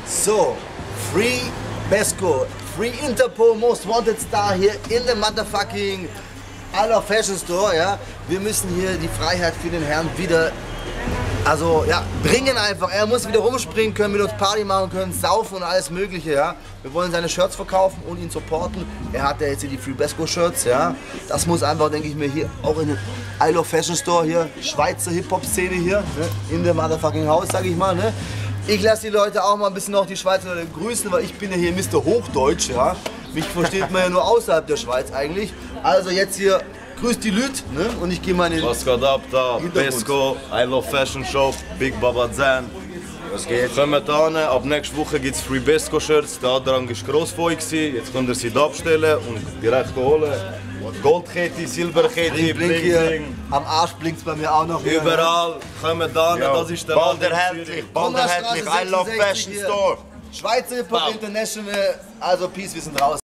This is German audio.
So, Free Besco, Free Interpol Most Wanted Star hier in the motherfucking I Love Fashion Store, ja. Wir müssen hier die Freiheit für den Herrn wieder, also ja, bringen einfach. Er muss wieder rumspringen können, mit uns Party machen können, saufen und alles mögliche, ja. Wir wollen seine Shirts verkaufen und ihn supporten. Er hat ja jetzt hier die Free Besco Shirts, ja. Das muss einfach, denke ich mir, hier auch in den I Love Fashion Store hier, Schweizer Hip-Hop-Szene hier, ne? In der motherfucking Haus, sag ich mal, ne. Ich lasse die Leute auch mal ein bisschen noch die Schweizer Leute grüßen, weil ich bin ja hier Mr. Hochdeutsch, ja. Mich versteht man ja nur außerhalb der Schweiz eigentlich. Also jetzt hier, grüßt die Lüt, ne? Und ich gehe mal in den Was geht ab da? Besco, I Love Fashion Shop, Big Baba Zen. Was geht? Kommt an, ab nächster Woche gibt es Free Besco Shirts. Der Andrang war gross von euch, jetzt könnt ihr sie da abstellen und direkt holen. Goldkette, Silberkette, Blink hier. Am Arsch blinkt es bei mir auch noch. Hier, überall, kommt an, das ist der bald erhältlich, I Love Fashion Store. Schweizer Hip-Hop International, also Peace, wir sind raus.